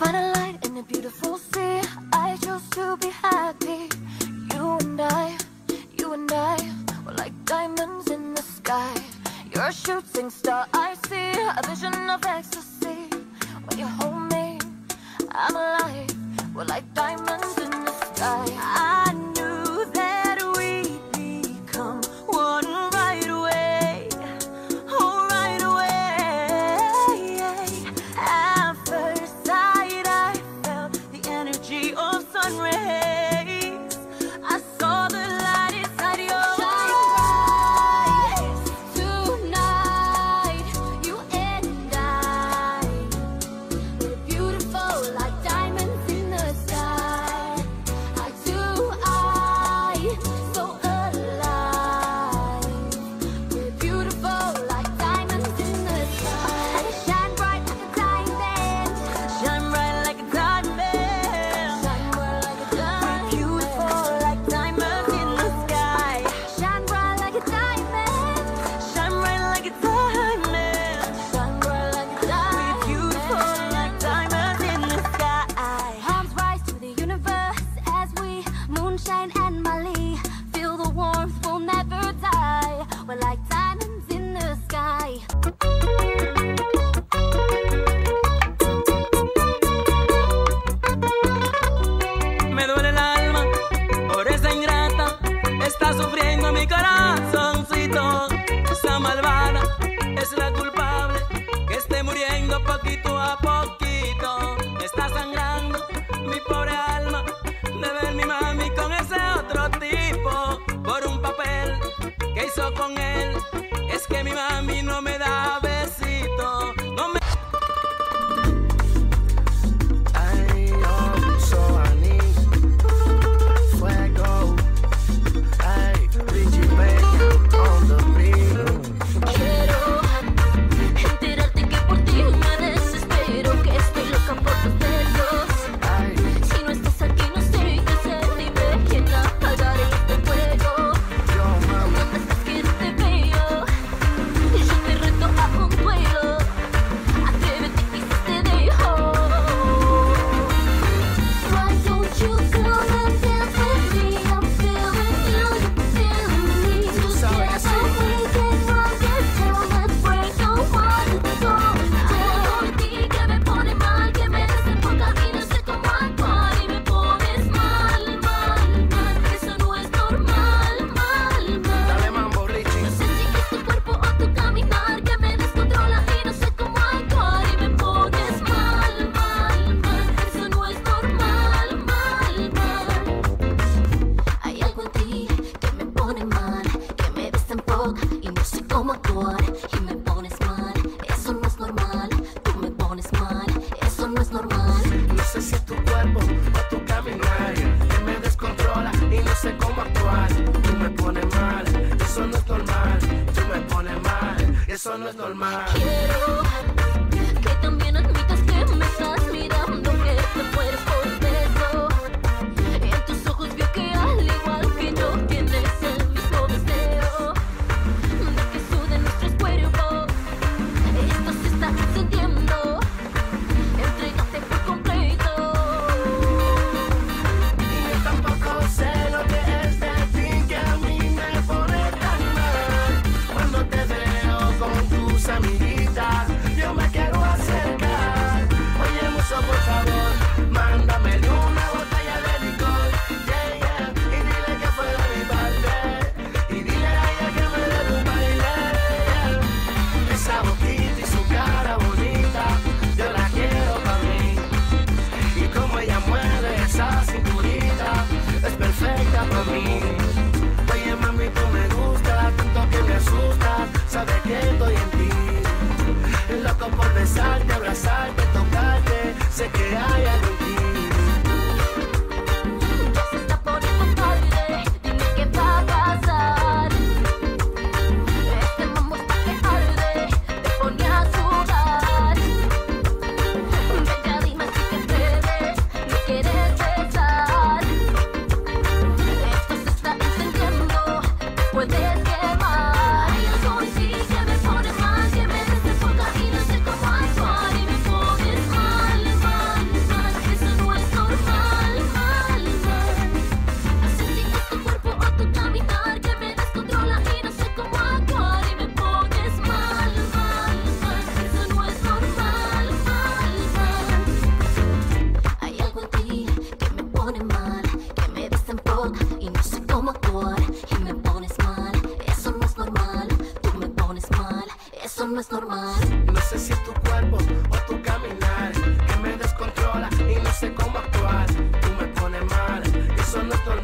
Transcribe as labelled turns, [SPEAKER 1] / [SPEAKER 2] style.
[SPEAKER 1] find a light in a beautiful sea. I chose to be happy. You and I were like diamonds in the sky. You're a shooting star, I see a vision of ecstasy. When you hold me, I'm alive. We're like diamonds in the sky. I knew that we'd become one right away. Oh, right away. At first sight, I felt the energy of sun rays. I saw the light inside your eyes. Tonight, you and I, we're beautiful like diamonds in the sky. Eye to eye, so alive. We're beautiful like diamonds in the sky. Shine bright like a diamond. Shine bright like a diamond. Shine bright like a diamond. We're beautiful like diamonds in the sky. Shine bright like a diamond. Shine bright like a diamond. Shine bright like a diamond. We're beautiful like diamonds in the sky. Palms rise to the universe as we moonshine and Mali. Feel the warmth, we'll never die. We're like diamonds in the sky.
[SPEAKER 2] Me duele el alma por esa ingrata. Está sufriendo mi corazoncito. Esa malvada es la culpable que esté muriendo poquito a poquito. Está sangrando mi pobre alma de ver mi mami con ese otro tipo por un papel que hizo con él. Es que mi mami no me da besito, no me...
[SPEAKER 3] Ay, yo soy anís, fuego. Ay, Richie Peña on the beat.
[SPEAKER 1] Quiero enterarte que por ti me desespero, que estoy loca por tus besos.
[SPEAKER 3] Ay,
[SPEAKER 1] Si no estás aquí no sé qué hacer, dime quién apagará este fuego.
[SPEAKER 3] yo mami,
[SPEAKER 1] ¿Dónde estás que no te veo? Yo te reto a un duelo. Atrévete y si te dejo. Why don't you come and dance with me? I'm feeling you, you're feeling me.
[SPEAKER 3] sabes
[SPEAKER 1] Together we can rock it down. Let's break the water down. Por ti que me pone mal, que me desenfoca y no sé cómo actuar. Y me pones mal, mal, mal. Eso no es normal, mal, mal.
[SPEAKER 3] dale mambo Richie.
[SPEAKER 1] No sé si es tu cuerpo o tu caminar que me descontrola y no sé cómo actuar. Y me pones mal, mal, mal. Eso no es normal, mal, mal. Hay algo en ti que me pone mal, que me desenfoca y no sé cómo actuar. Y me pones mal, eso no es normal. Tú me pones mal, eso no es normal.
[SPEAKER 3] No sé si es tu cuerpo o tu caminar que me descontrola y no sé cómo actuar. Tú me pones mal, eso no es normal. Tú me pones mal, eso no es normal.
[SPEAKER 1] Quiero que también admitas que me estás mirando, que te mueres por un beso. En tus ojos veo que al igual que yo tienes el mismo deseo de que suden nuestros cuerpos. Esto se está encendiendo. Entrégate por completo.
[SPEAKER 3] Y yo tampoco sé lo que es de ti que a mí me pone tan mal. Cuando te veo con tus amiguitas No sé si es tu cuerpo o tu caminar que me descontrola y no sé cómo actuar. Tú me pones mal, eso no es normal.